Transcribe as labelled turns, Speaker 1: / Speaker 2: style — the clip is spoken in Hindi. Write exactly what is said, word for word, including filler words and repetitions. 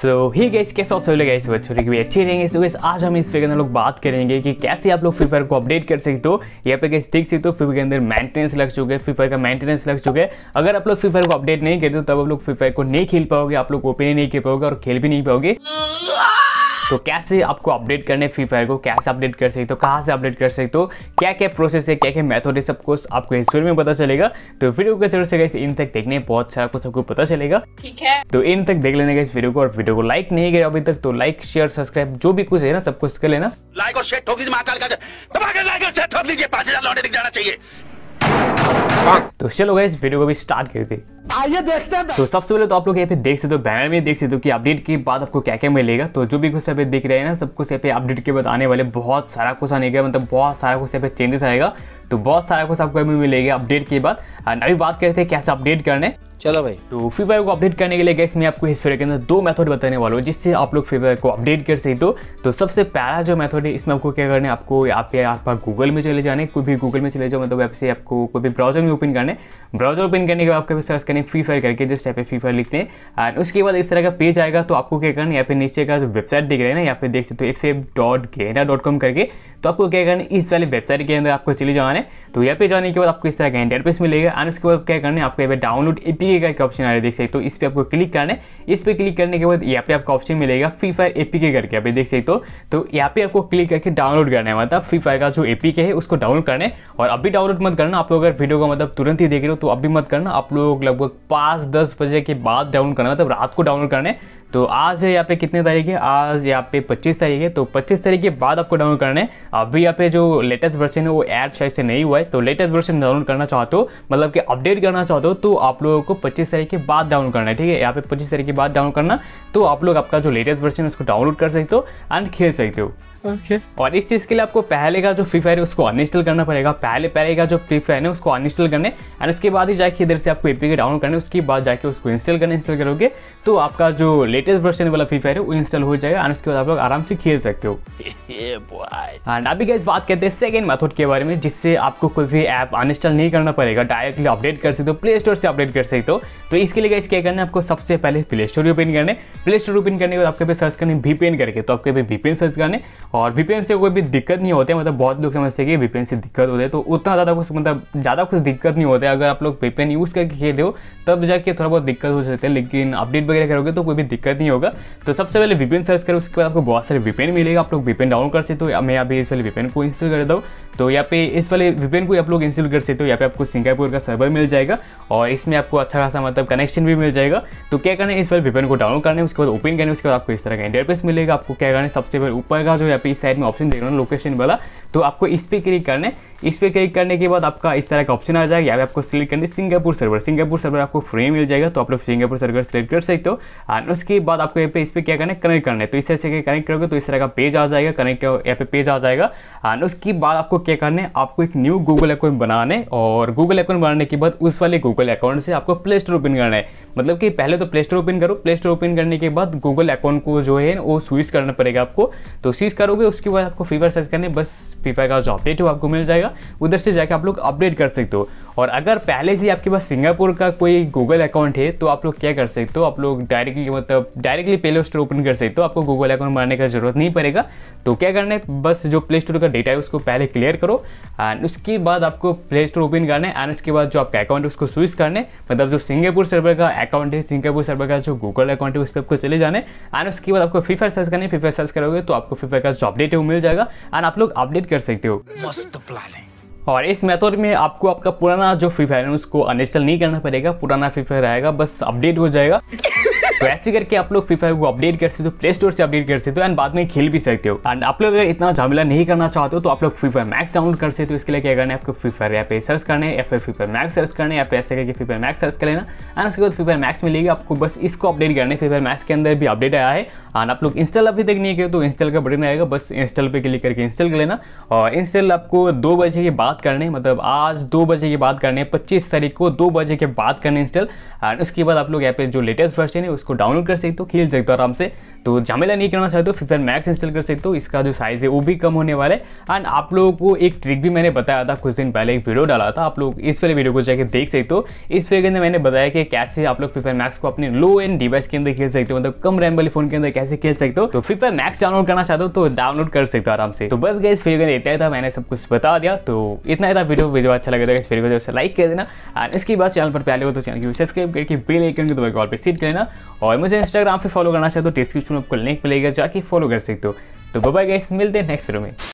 Speaker 1: सो ही गाइस कैसे आप सभी गाइस बच्चों की भी अच्छी रहेंगे। सो गाइस आज हम इस वीडियो के अंदर लोग बात करेंगे कि कैसे आप लोग फ्री फायर को अपडेट कर सकते हो। यहाँ पे गाइस देख सकते हो फ्री फायर के अंदर मेंटेनेंस लग चुके हैं, फ्री फायर का मेंटेनेंस लग चुके हैं। अगर आप लोग फ्री फायर को अपडेट नहीं करते हो तब आप लोग फ्री फायर को नहीं खेल पाओगे, आप लोग ओपन नहीं कर पाओगे और खेल भी नहीं पाओगे। तो कैसे आपको अपडेट करने फ्री फायर को, कैसे अपडेट कर सकते हो, कहाँ से अपडेट कर सकते हो, क्या क्या प्रोसेस है, क्या क्या मेथड है, सब कुछ आपको इस वीडियो में पता चलेगा। तो वीडियो को जरूर से गाइस इन तक देखने बहुत सारा कुछ आपको पता चलेगा, ठीक है। तो इन तक देख लेने का इस वीडियो को, और वीडियो को लाइक नहीं किया अभी तक तो लाइक शेयर सब्सक्राइब जो भी कुछ है ना सब कुछ कर लेना।
Speaker 2: लाइक और शेयर ठोक दीजिए, महाकाल का दबा के लाइक और शेयर ठोक दीजिए, पांच हजार लौटे दिख जाना चाहिए।
Speaker 1: तो चलो गाइस वीडियो को भी स्टार्ट करते हैं।
Speaker 3: आइए देखते हैं।
Speaker 1: तो सबसे पहले तो आप लोग यहाँ पे देख सकते हो, बैनर में देख सकते हो कि अपडेट के बाद आपको क्या क्या मिलेगा। तो जो भी कुछ यहाँ पे दिख रहे हैं ना सब कुछ यहाँ पे अपडेट के बाद आने वाले बहुत सारा कुछ आने का, मतलब बहुत सारा कुछ यहाँ पे चेंजेस आएगा। तो बहुत सारा कुछ आपको मिलेगा अपडेट के बाद। अभी बात करते हैं कैसे अपडेट करने।
Speaker 3: चलो भाई,
Speaker 1: तो फ्री फायर को अपडेट करने के लिए गाइस मैं आपको इस वीडियो के अंदर दो मेथड बताने वाला हूँ जिससे आप लोग फ्री फायर को अपडेट कर सकते हो। तो सबसे पहला जो मेथड है इसमें आपको क्या करना है, आपको यहाँ पे आपका गूगल में चले जाने, कोई भी गूगल में चले जाओ, मतलब ऐप से आपको कोई भी ब्राउजर में ओपन करना है। ब्राउजर ओपन करने के बाद आपको सर्च करने फ्री फायर करके जिस टाइप पे फ्री फायर लिखते हैं, एंड उसके बाद इस तरह का पेज आएगा। तो आपको क्या करना है, यहाँ पे नीचे का जो वेबसाइट दिख रहा है ना, यहाँ पे देख सकते हो एफ एफ डॉट गेना डॉट कॉम करके। तो आपको क्या करना है, इस वाले वेबसाइट के अंदर आपको चले जाना है। तो यहाँ पे जाने के बाद आपको इस तरह का इंटरफेस मिलेगा, एंड उसके बाद क्या करना है, आपको यहाँ पे डाउनलोड एपीके का ऑप्शन आ रहा है, देख सकते हो। इस पे आपको क्लिक करना है। इस पे क्लिक करने के बाद यहाँ पे आपको ऑप्शन मिलेगा फ्री फायर एपीके करके, आप देख सकते हो। तो यहाँ पे आपको क्लिक करके डाउनलोड करना है, मतलब फ्री फायर का जो एपीके है उसको डाउनलोड करना है। और अभी डाउनलोड मत करना, आप लोग अगर वीडियो को मतलब तुरंत ही देख रहे हो तो अभी मत करना, आप लोग लगभग पाँच दस बजे के बाद डाउनलोड करना, मतलब रात को डाउनलोड करना है। तो आज है यहाँ पे कितने तारीख है, आज यहाँ पे पच्चीस तारीख है। तो पच्चीस तारीख के बाद आपको डाउनलोड करना है। अभी यहाँ पे जो लेटेस्ट वर्जन है वो ऐड शायद से नहीं हुआ है। तो लेटेस्ट वर्जन डाउनलोड करना चाहते हो, मतलब कि अपडेट करना चाहते हो, तो आप लोगों को पच्चीस तारीख के बाद डाउनलोड करना है, ठीक है। यहाँ पे पच्चीस तारीख के बाद डाउनलोड करना, तो आप लोग आपका जो लेटेस्ट वर्जन है उसको डाउनलोड कर सकते हो एंड खेल सकते हो।
Speaker 3: ओके।
Speaker 1: और इस चीज़ के लिए आपको पहले का जो फ्री फायर है उसको अनइंस्टॉल करना पड़ेगा। पहले पहले का जो फ्री फायर है उसको अनइंस्टॉल करने, एंड उसके बाद ही जाके इधर से आपको एपीके डाउनलोड करने, उसके बाद जाके उसको इंस्टॉल करना। इंस्टॉल करोगे तो आपका जो लेटेस्ट वर्जन वाला फ्री फायर है वो इंस्टॉल हो जाएगा, एंड उसके बाद आप लोग आराम से खेल सकते हो। एंड अभी गाइस बात करते हैं सेकंड मेथड के बारे में, जिससे आपको कोई भी ऐप अनइंस्टॉल नहीं करना पड़ेगा, डायरेक्टली अपडेट कर सकते हो, प्ले स्टोर से अपडेट कर सकते हो। तो इसके लिए गाइस क्या करना है, आपको सबसे पहले प्ले स्टोर ओपन करने। प्ले स्टोर ओपन करने के बाद आपके पे सर्च करने वीपीएन करके, तो आपके पे वीपीएन सर्च करने। और वीपीएन से कोई भी दिक्कत नहीं होती है, मतलब बहुत लोग समझते हैं कि वीपीएन से दिक्कत होती है, तो उतना ज़्यादा कुछ मतलब ज़्यादा कुछ दिक्कत नहीं होता है। अगर आप लोग वीपीएन यूज़ करके खेले हो तब जाके थोड़ा बहुत दिक्कत हो सकती है, लेकिन अपडेट वगैरह करोगे तो कोई भी दिक्कत नहीं होगा। तो सबसे पहले वीपीएन सर्च करो, उसके बाद आपको बहुत सारे वीपीएन मिलेगा, आप लोग वीपीएन डाउनलोड कर सकते हो। मैं अभी इस वाले वीपीएन को इंस्टॉल कर देता हूँ। तो यहाँ पे इस वाले वीपीएन को आप लोग इंस्टॉल कर सकते हो। यहाँ पे आपको सिंगापुर का सर्वर मिल जाएगा और इसमें आपको अच्छा खासा मतलब कनेक्शन भी मिल जाएगा। तो क्या करना है, इस वाले वीपीएन को डाउनलोड करना है, उसके बाद ओपन करना है, उसके बाद आपको इस तरह का इंटरफेस मिलेगा। आपको क्या करना है, सबसे पहले ऊपर का जो यहाँ पे इस साइड में ऑप्शन देख रहे हो लोकेशन वाला, तो आपको इस पे क्लिक करना है। इस पे क्लिक करने के बाद आपका इस तरह का ऑप्शन आ जाएगा। यहाँ पे आपको सिलेक्ट करना है सिंगापुर सर्वर। सिंगापुर सर्वर आपको फ्री मिल जाएगा, तो आप लोग सिंगापुर सर्वर सेलेक्ट कर सकते हो। और उसके बाद आपको यहाँ पे इस पे क्या करना है, कनेक्ट करना है। तो इस तरह से कनेक्ट करोगे तो इस तरह का पेज आ जाएगा, कनेक्ट यहाँ पे पेज आ जाएगा। और उसके बाद आपको क्या करना है, आपको एक न्यू गूगल अकाउंट बनाना है। और गूगल अकाउंट बनाने के बाद उस वाले गूगल अकाउंट से आपको प्ले स्टोर ओपन करना है। मतलब कि पहले तो प्ले स्टोर ओपन करो, प्ले स्टोर ओपन करने के बाद गूगल अकाउंट को जो है वो स्विच करना पड़ेगा आपको। तो स्विच करोगे उसके बाद आपको फ्री फायर सर्च करने, बस फ्री फायर का जो अपडेट है वो आपको मिल जाएगा, उधर से जाकर आप लोग अपडेट कर सकते हो। और अगर पहले से आपके पास सिंगापुर का कोई गूगल अकाउंट है तो आप लोग क्या कर सकते हो, आप लोग डायरेक्टली मतलब डायरेक्टली प्ले स्टोर ओपन कर सकते हो, आपको गूगल अकाउंट बनाने का जरूरत नहीं पड़ेगा। तो क्या करना है, बस जो प्ले स्टोर का डेटा है उसको पहले क्लियर करो, एंड उसके बाद आपको प्ले स्टोर ओपन करना है। एंड उसके बाद जो आपका अकाउंट है उसको स्विच करना है, मतलब जो सिंगापुर सर्वर का अकाउंट है, सिंगापुर सर्वर का जो गूगल अकाउंट है उस पर आपको चले जाना है। एंड उसके बाद आपको फ्री फायर सर्च करना है। फ्री फायर सर्च करोगे तो आपको फ्री फायर का जो अपडेट है वो मिल जाएगा, एंड आप लोग अपडेट कर सकते हो।
Speaker 3: मस्त प्लान है।
Speaker 1: और इस मेथड में आपको आपका पुराना जो फ्री फायर है उसको अनइंस्टॉल नहीं करना पड़ेगा, पुराना फ्री फायर आएगा, बस अपडेट हो जाएगा। तो ऐसे करके आप लोग फ्री फायर को अपडेट कर सकते हो, प्ले स्टोर से अपडेट कर सकते हो, एंड बाद में खेल भी सकते हो। एंड आप लोग अगर इतना झमेला नहीं करना चाहते हो तो आप लोग फ्री फायर मैक्स डाउनलोड कर सकते हो। इसके लिए क्या करना है, आपको फ्री फायर यहाँ पे सर्च करना है, या फिर फ्री फायर मैक्स सर्च करना है, या फिर ऐसे करके फ्री फायर मैक्स सर्च कर लेना। एंड उसके बाद फ्री फायर मैक्स मिलेगी आपको, बस इसको अपडेट करना है। फ्री फायर मैक्स के अंदर भी अपडेट आया है, एंड आप लोग इंस्टॉल अभी तक नहीं किए तो इंस्टॉल का बटन आएगा, बस इंस्टॉल पे क्लिक करके इंस्टॉल कर लेना। और इंस्टॉल आपको दो बजे के बाद करने, मतलब आज दो बजे के बाद करने, पच्चीस तारीख को दो बजे के बाद करने इंस्टॉल। एंड उसके बाद आप लोग यहाँ पे जो लेटेस्ट वर्जन है उसको इसको डाउनलोड कर सकते हो, खेल सकते हो आराम से। तो झमेला नहीं करना चाहते हो फ्री फायर मैक्स इंस्टॉल कर सकते हो, इसका जो साइज़ है वो भी कम होने वाला है। एंड आप लोगों को एक ट्रिक भी मैंने बताया था, कुछ दिन पहले एक वीडियो डाला था, आप लोग इस वाले वीडियो को जाकर देख सकते हो। इस वीडियो के अंदर मैंने बताया कि कैसे आप लोग फ्री फायर मैक्स को अपने लो एंड डिवाइस के अंदर खेल सकते हो, मतलब कम रैम वाले फोन के अंदर कैसे खेल सकते हो। तो फ्री फायर मैक्स डाउनलोड करना चाहते हो तो डाउनलोड कर सकते हो आराम से। तो बस गाइस वीडियो के इतना ही था, मैंने सब कुछ बता दिया। तो इतना ही था वीडियो वीडियो अच्छा लगे तो इस वीडियो को लाइक कर देना। एंड इसके बाद चैनल पर पहले हो तो चैनल को सब्सक्राइब करके बेल आइकन को दबाकर ऑल पे सेट कर लेना। और मुझे इंस्टाग्राम पे फॉलो करना चाहते हो, डिस्क्रिप्शन में आपको लिंक मिलेगा, जाके फॉलो कर सकते हो। तो बाय बाय गाइस, मिलते हैं नेक्स्ट वीडियो में।